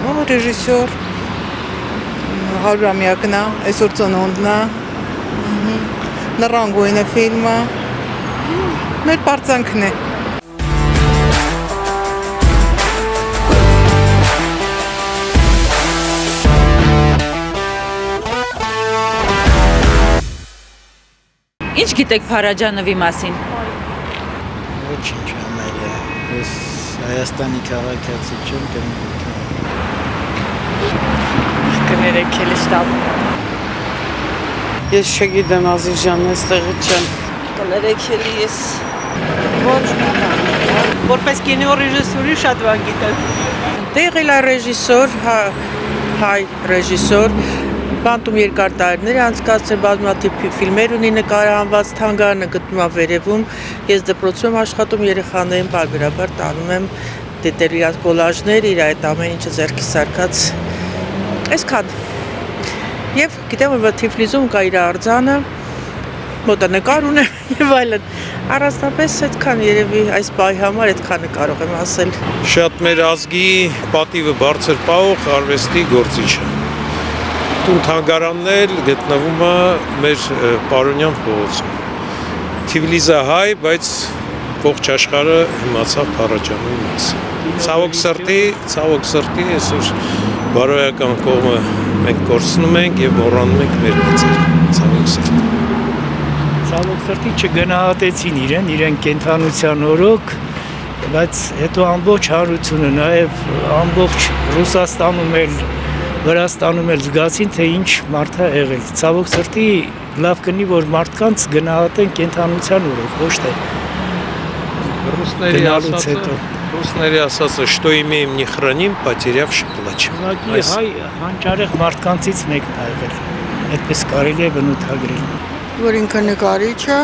Ռեժիսոր, 100-ամյակն է, այսօր ծնունդն է, Նռան գույնը ֆիլմը, մեր պարծանքն է։ Ինչ գիտեք Փարաջանովի մասին։ Ոչինչ ամենը։ Ես Հայաստանի քաղաքացի չեմ, Կներեք էլի շտապ։ Ես չգիտեմ Ազիզ ջան, այստեղը չեմ։ Կներեք էլի ես։ Որպես կինոռեժիսորի շատ բան գիտեմ։ Տեղել է ռեժիսոր, հայ ռեժիսոր, բանտում երկար տարիներ անցկացրել, բազմաթիվ ֆիլմեր ունի նկարահանված, թանգարանը գտնվում է վերևում, ես դպրոցում եմ աշխատում, երեխաներին պարբերաբար տանում եմ դիտել իրաց կոլաժներ, իր այդ ամեն ինչը ձեռքի սարքած, այսքան։ Եվ գիտեմ, որ Թիֆլիսում կա իր արձանը, մոտը նկար ունեմ եւ այլն։ Առանձնապես այդքան երևի այս բայի համար այդքանը կարող եմ ասել։ Շատ մեր ազգի պատիվը բարձր պահող արվեստի գործիչը։ Տուն թանգարանն էլ գտնվում է մեր Պարոնյան փողոցում։ Թիֆլիսը հայ, բայց ողջ աշխարհը իմացավ Փարաջանովի մասին։ Ցավոք սրտի այսօր բարոյական կողմը մենք կորցնում ենք եւ մոռանում ենք մեր մեծերը։ Ցավոք սրտի։ Ցավոք սրտի չգնահատեցին իրեն կենթանության օրոք, բայց հետո ամբողջ հանրությունը, նաև ամբողջ Ռուսաստանում էլ, Վրաստանում էլ զգացին, թե ինչ մարդ է եղել։ Ցավոք սրտի լավ կնի, որ մարդկանց գնահատեն կենթանության օրոք, ոչ թե Ռուսների ասածը «Что имеем, не храним, потерявши плачем»։ Ուղղակի հայ հանճարեղ մարդկանցից մեկն է եղել։ Այդպես կարելի է բնութագրել։ Որ ինքը նկարիչ է,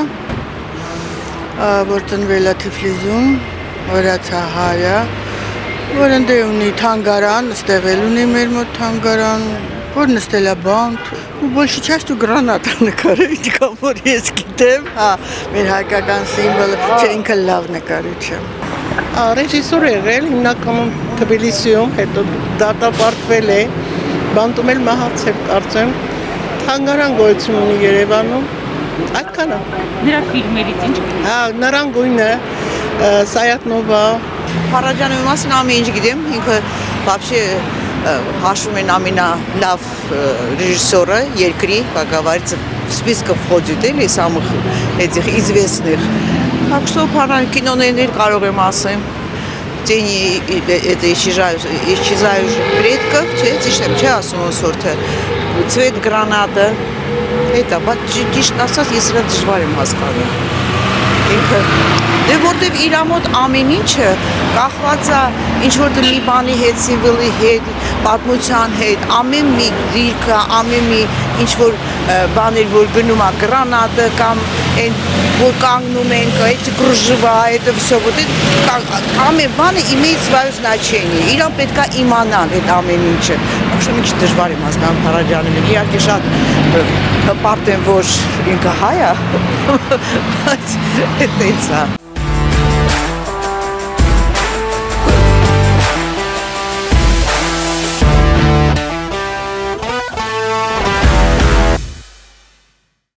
որ ծնվել է Թիֆլիսում, վրացահայ է, որ ընդ ունի թանգարան, ստեղ էլ ունի մեր մոտ թանգարան, որ նստել է բանտ, ու больше частью գրանատ է նկարել, ինչքան որ ես գիտեմ, մեր հայկական սիմվոլը, չէ ինքը լավ նկարիչ է։ Ռեժիսոր եղել հիմնականում Թբիլիսիում, հետո դատապարտվել է, բանտում էլ մահացել կարծեմ, թանգարան գոյություն ունի Երևանում, այդքան է։ Նրա ֆիլմերից ինչ գիտեք։ Նռան գույնը, Սայատնովա։ Փարաջանովի մասին ամեն ինչ գիտեմ, ինքը вообще հաշվում են ամենալավ режиссера երկրի, как говорится, в списках входит или самых этих известных. Так что киноներ կարող եմ ասեմ. Тени это исчезающих предков, չէ, ասում սորտը, цвет граната. Это, ճիշտ ասած, ես իրա դժվար եմ հասկանում։ Ինքը դե որտեվ իր մոտ ամեն ինչը կախված է ինչ-որ մի բանի հետ, սիմվոլի հետ, պատմության հետ, ամեն մի դիրքը, ամեն մի ինչ-որ բաներ, որ գնում է գրանատը կամ այն որ կանգնում են, это кружева, это всё, вот это ամեն բանը имеет свое значение։ Իրան պետք է իմանան այդ ամեն ինչը։ Աշտը մի քիչ դժվար եմ հասկանում Փարաջանովին։ Իհարկե շատ հպարտ եմ, որ ինքը հայ է, բայց այդպես է։